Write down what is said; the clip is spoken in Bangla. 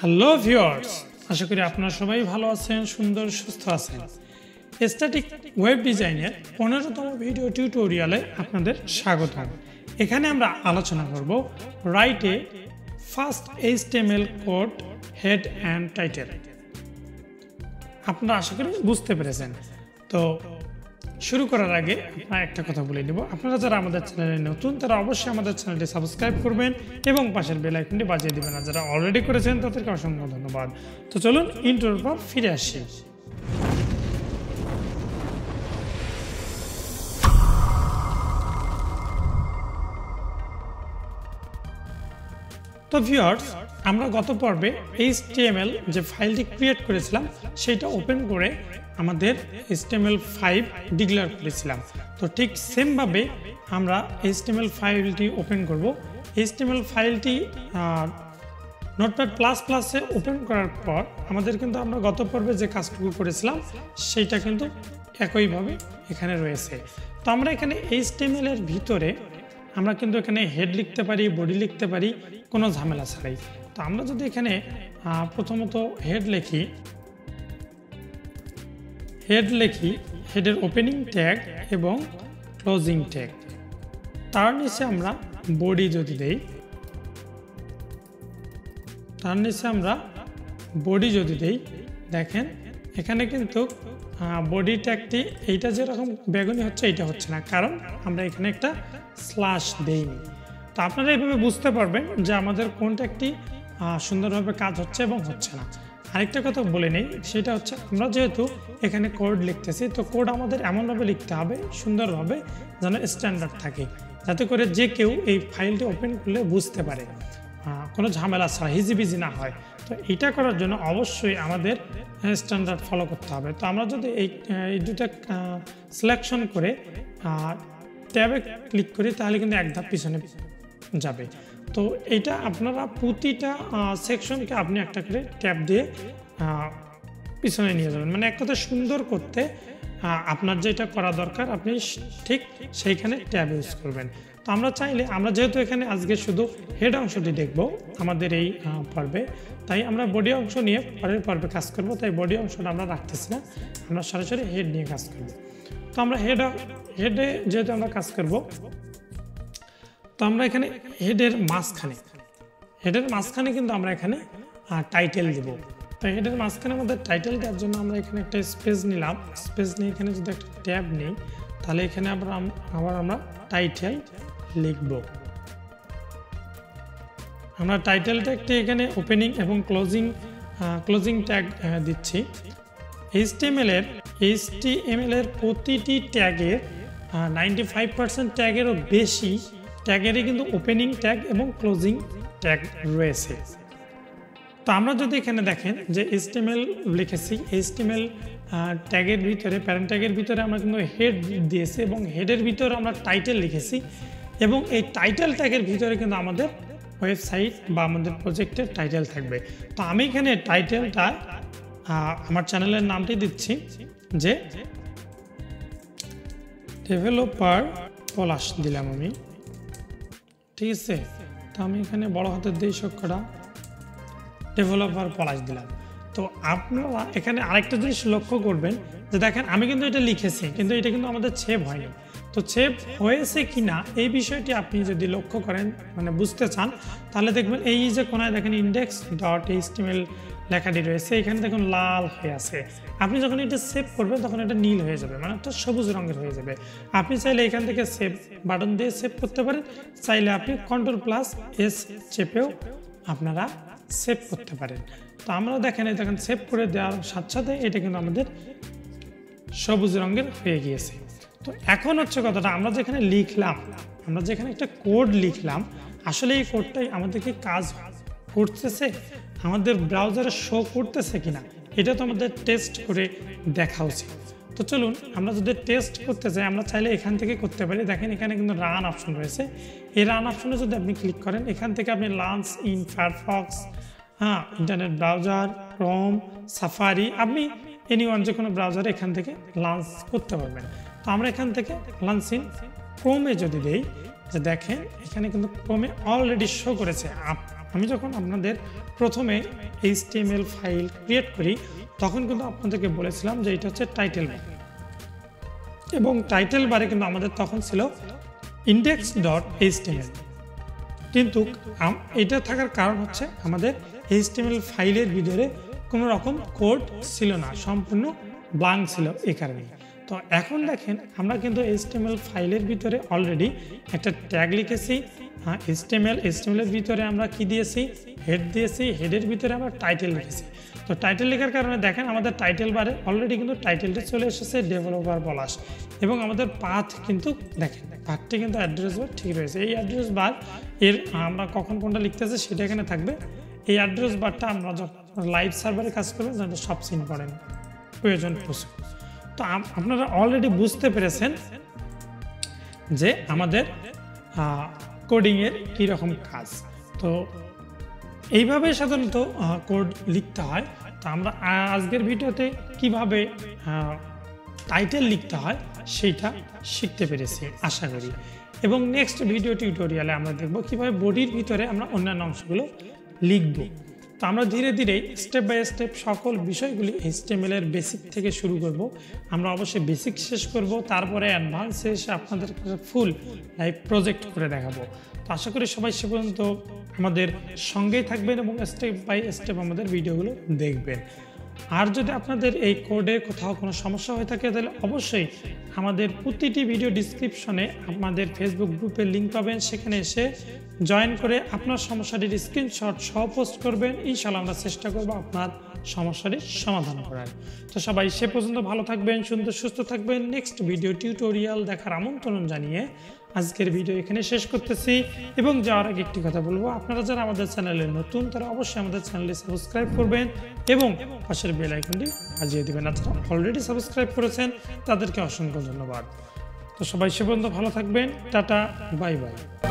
হ্যালো ভিউয়ার্স, আশা করি আপনারা সবাই ভালো আছেন, সুন্দর সুস্থ আছেন। স্ট্যাটিক ওয়েব ডিজাইনের 15তম ভিডিও টিউটোরিয়ালে আপনাদের স্বাগতম। এখানে আমরা আলোচনা করব right a first HTML code head and title. আপনারা আশা করি বুঝতে পেরেছেন। তো শুরু করার আগে একটা কথা বলে নিব, আপনারা যারা আমাদের চ্যানেলে নতুন তারা অবশ্যই আমাদের চ্যানেলটি সাবস্ক্রাইব করবেন এবং পাশের বেল আইকনটি বাজিয়ে দিবেন। আর যারা অলরেডি করেছেন তাদেরকে অসংখ্য ধন্যবাদ। তো চলুন ইন্ট্রোর পর ফিরে আসি। তো ভিউয়ার্স, আমরা গত পর্বে HTML যে ফাইলটি ক্রিয়েট করেছিলাম সেটা ওপেন করে আমাদের HTML5 ডিক্লেয়ার করেছিলাম। তো ঠিক সেমভাবে আমরা HTML ফাইলটি ওপেন করব। HTML ফাইলটি নোটপ্যাড++-এ ওপেন করার পর আমাদের কিন্তু আমরা গত পর্বে যে কাজটুকু করেছিলাম সেইটা কিন্তু একইভাবে এখানে রয়েছে। তো আমরা এখানে HTML এর ভিতরে আমরা কিন্তু এখানে হেড লিখতে পারি, বডি লিখতে পারি, কোনো ঝামেলা ছাড়াই। তো আমরা যদি এখানে প্রথমত হেড লিখি, হেডের ওপেনিং ট্যাগ এবং ক্লোজিং ট্যাগ, তার নিচে আমরা বডি যদি দেই, দেখেন এখানে কিন্তু বডি ট্যাগটি এইটা যেরকম বেগুনি হচ্ছে এইটা হচ্ছে না, কারণ আমরা এখানে একটা স্ল্যাশ দেইনি। তো আপনারা এইভাবে বুঝতে পারবেন যে আমাদের কোন ট্যাগটি সুন্দরভাবে কাজ হচ্ছে এবং হচ্ছে না। আরেকটা কথা বলে নেই, সেটা হচ্ছে আমরা যেহেতু এখানে কোড লিখতেছি, তো কোড আমাদের এমনভাবে লিখতে হবে সুন্দরভাবে যেন স্ট্যান্ডার্ড থাকে, যাতে করে যে কেউ এই ফাইলটি ওপেন করলে বুঝতে পারে, কোনো ঝামেলা ছাড়া হিজিবিজি না হয়। তো এটা করার জন্য অবশ্যই আমাদের স্ট্যান্ডার্ড ফলো করতে হবে। তো আমরা যদি এই দুটা সিলেকশন করে ট্যাবে ক্লিক করি তাহলে কিন্তু এক ধাপ পিছনে যাবে। তো এটা আপনারা প্রতিটা সেকশনকে আপনি একটা করে ট্যাব দিয়ে পিছনে নিয়ে যাবেন, মানে এক কথা সুন্দর করতে আপনার যেটা করা দরকার আপনি ঠিক সেইখানে ট্যাব ইউজ করবেন। তো আমরা চাইলে, আমরা যেহেতু এখানে আজকে শুধু হেড অংশটি দেখব আমাদের এই পর্বে, তাই আমরা বডি অংশ নিয়ে পরের পর্বে কাজ করব। তাই বডি অংশটা আমরা রাখতেছি না, আমরা সরাসরি হেড নিয়ে কাজ করব। তো আমরা হেডে যেহেতু আমরা কাজ করব, তো আমরা এখানে হেডের মাঝখানে কিন্তু আমরা এখানে টাইটেল দেব। তো হেডের মাঝখানে আমাদের টাইটেল দেওয়ার জন্য আমরা এখানে একটা স্পেস নিলাম। স্পেস নিয়ে এখানে যদি একটা ট্যাব নিই তাহলে এখানে আবার আমরা টাইটেল লিখব। আমরা টাইটেল ট্যাগটি এখানে ওপেনিং এবং ক্লোজিং ট্যাগ দিচ্ছি। HTML এর প্রতিটি ট্যাগের 95% ট্যাগেরও বেশি ট্যাগেরই কিন্তু ওপেনিং ট্যাগ এবং ক্লোজিং ট্যাগ রয়েছে। তো আমরা যদি এখানে দেখেন যে HTML লিখেছি, HTML ট্যাগের ভিতরে, প্যারেন্ট ট্যাগের ভিতরে আমরা কিন্তু হেড দিয়েছি এবং হেডের ভিতরে আমরা টাইটেল লিখেছি এবং এই টাইটেল ট্যাগের ভিতরে কিন্তু আমাদের ওয়েবসাইট বা আমাদের প্রজেক্টের টাইটেল থাকবে। তো আমি এখানে টাইটেলটা আমার চ্যানেলের নামটি দিচ্ছি যে ডেভেলপার পলাশ দিলাম আমি, ঠিক আছে। তো আমি এখানে বড় হাতের দিয়ে সবকটা ডেভেলপার পলাশ দিলাম। তো আপনারা এখানে আরেকটা জিনিস লক্ষ্য করবেন যে দেখেন আমি কিন্তু এটা লিখেছি, কিন্তু এটা কিন্তু আমাদের সেভ হয়নি। তো সেভ হয়েছে কিনা এই বিষয়টি আপনি যদি লক্ষ্য করেন, মানে বুঝতে চান, তাহলে দেখবেন এই যে কোনায় দেখেন index.html লেখাটি রয়েছে, এখানে দেখুন লাল হয়ে আছে। আপনি যখন এটা সেভ করবেন তখন এটা নীল হয়ে যাবে, মানে একটা সবুজ রঙের হয়ে যাবে। আপনি চাইলে এখান থেকে সেভ বাটন দিয়ে সেভ করতে পারেন, চাইলে আপনি Ctrl+S চেপেও আপনারা সেভ করতে পারেন। তো আমরা দেখেন সেভ করে দেওয়ার সাথে সাথে এটা কিন্তু আমাদের সবুজ রঙের হয়ে গিয়েছে। তো এখন হচ্ছে কথাটা, আমরা যেখানে একটা কোড লিখলাম, আসলে এই কোডটাই আমাদেরকে কাজ করতেছে, আমাদের ব্রাউজারে শো করতেছে কিনা, এটা তো আমাদের টেস্ট করে দেখা উচিত। তো চলুন আমরা যদি টেস্ট করতে চাই আমরা চাইলে এখান থেকে করতে পারি। দেখেন এখানে কিন্তু রান অপশন রয়েছে, এই রান অপশনে যদি আপনি ক্লিক করেন এখান থেকে আপনি launch in Firefox, Internet browser, Chrome, Safari, আপনি এনিওয়ান যে কোনো ব্রাউজারে এখান থেকে লঞ্চ করতে পারবেন। তো আমরা এখান থেকে লঞ্চ ইন ক্রোমে যদি দেই, যে দেখেন এখানে কিন্তু ক্রোমে অলরেডি শো করেছে আমি যখন আপনাদের প্রথমে HTML ফাইল ক্রিয়েট করি তখন কিন্তু আপনাদেরকে বলেছিলাম যে এটা হচ্ছে টাইটেল বার, এবং টাইটেল বারে কিন্তু আমাদের তখন ছিল index.html, কিন্তু এটা থাকার কারণ হচ্ছে আমাদের HTML ফাইলের ভিতরে কোনো রকম কোড ছিল না, সম্পূর্ণ ব্ল্যাঙ্ক ছিল এই কারণে। তো এখন দেখেন আমরা কিন্তু HTML ফাইলের ভিতরে অলরেডি একটা ট্যাগ লিখেছি, HTML এর ভিতরে আমরা কি দিয়েছি, হেড দিয়েছি, হেডের ভিতরে আমরা টাইটেল লিখেছি। তো টাইটেল লেখার কারণে দেখেন আমাদের টাইটেল বারে অলরেডি কিন্তু টাইটেলটা চলে এসেছে ডেভেলপার পলাশ, এবং আমাদের পাথ কিন্তু দেখেন পাথটি কিন্তু অ্যাড্রেস বার ঠিক রয়েছে। এই অ্যাড্রেস বার এর আমরা কখন কোনটা লিখতেছি সেটা এখানে থাকবে। এই অ্যাড্রেস বারটা আমরা যখন লাইভ সার্ভারে কাজ করবেন যেটা সবচেয়ে ইম্পর্টেন্ট প্রয়োজন প্রচুর। তো আপনারা অলরেডি বুঝতে পেরেছেন যে আমাদের কোডিংয়ের কীরকম কাজ। তো এইভাবে সাধারণত কোড লিখতে হয়। তো আমরা আজকের ভিডিওতে কিভাবে টাইটেল লিখতে হয় সেইটা শিখতে পেরেছি আশা করি, এবং নেক্সট ভিডিও টিউটোরিয়ালে আমরা দেখব কিভাবে বডির ভিতরে আমরা অন্যান্য অংশগুলো লিখব। তো আমরা ধীরে ধীরে স্টেপ বাই স্টেপ সকল বিষয়গুলি HTML এর বেসিক থেকে শুরু করব। আমরা অবশ্যই বেসিক শেষ করব, তারপরে অ্যাডভান্সে এসে আপনাদের ফুল লাইভ প্রজেক্ট করে দেখাবো। তো আশা করি সবাই সে পর্যন্ত আমাদের সঙ্গেই থাকবেন এবং স্টেপ বাই স্টেপ আমাদের ভিডিওগুলো দেখবেন। আর যদি আপনাদের এই কোডে কোথাও কোনো সমস্যা হয়ে থাকে তাহলে অবশ্যই আমাদের প্রতিটি ভিডিও ডিসক্রিপশনে আমাদের ফেসবুক গ্রুপের লিঙ্ক পাবেন, সেখানে এসে জয়েন করে আপনার সমস্যাটির স্ক্রিনশট সহ পোস্ট করবেন। ইনশাআল্লাহ আমরা চেষ্টা করব আপনার সমস্যাটির সমাধান করার। তো সবাই সে পর্যন্ত ভালো থাকবেন, সুন্দর সুস্থ থাকবেন। নেক্সট ভিডিও টিউটোরিয়াল দেখার আমন্ত্রণ জানিয়ে আজকের ভিডিও এখানে শেষ করতেছি, এবং যাওয়ার আগে একটি কথা বলবো, আপনারা যারা আমাদের চ্যানেলে নতুন তারা অবশ্যই আমাদের চ্যানেলটি সাবস্ক্রাইব করবেন এবং পাশের বেল আইকনটি বাজিয়ে দেবেন। আর যারা অলরেডি সাবস্ক্রাইব করেছেন তাদেরকে অসংখ্য ধন্যবাদ। তো সবাই সে পর্যন্ত ভালো থাকবেন, টাটা, বাই বাই।